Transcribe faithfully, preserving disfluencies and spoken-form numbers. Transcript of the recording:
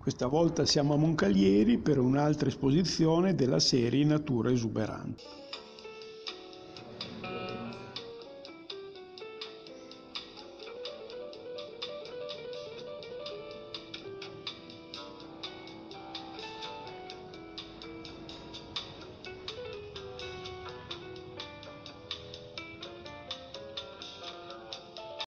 Questa volta siamo a Moncalieri per un'altra esposizione della serie Natura esuberante.